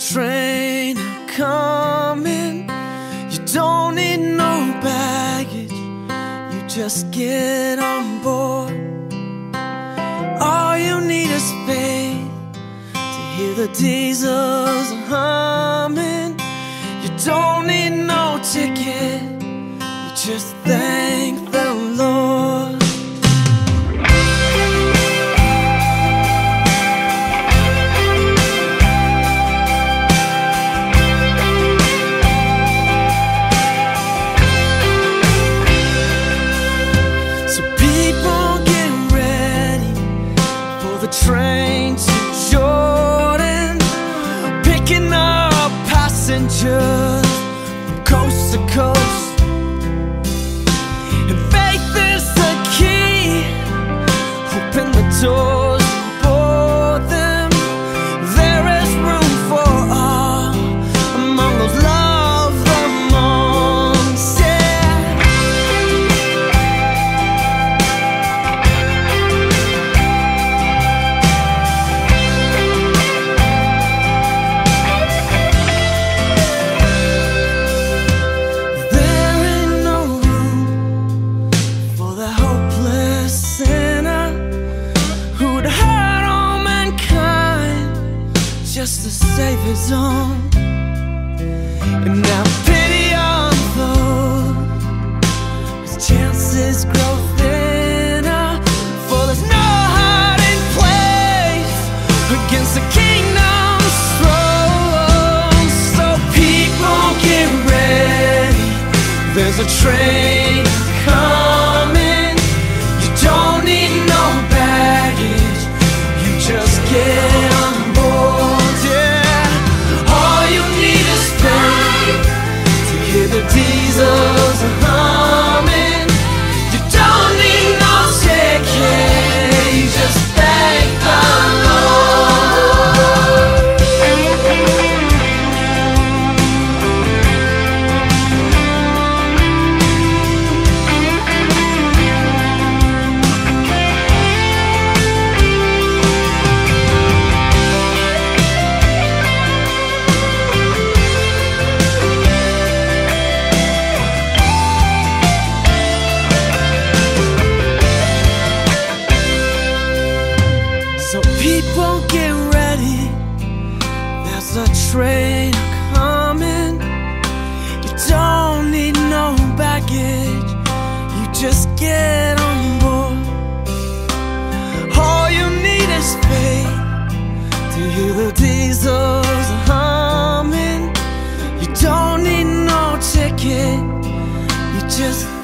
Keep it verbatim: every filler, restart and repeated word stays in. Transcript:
train coming. You don't need no baggage, you just get on board. All you need is faith to hear the diesels humming. You don't need no ticket, you just thank the Lord. Train to Jordan, picking up passengers from coast to coast. And faith is the key, open the doors for them. There is room for all among those loved amongst, just to save his own. And now pity on those whose chances grow thinner, for there's no hiding place against the kingdom's throne. So people get ready, there's a train coming. You don't need no baggage, you just get on board. The diesels are humming. You don't need no ticket, you just thank the people get ready, there's a train coming. You don't need no baggage, you just get on board. All you need is faith to hear the diesels humming. You don't need no ticket, you just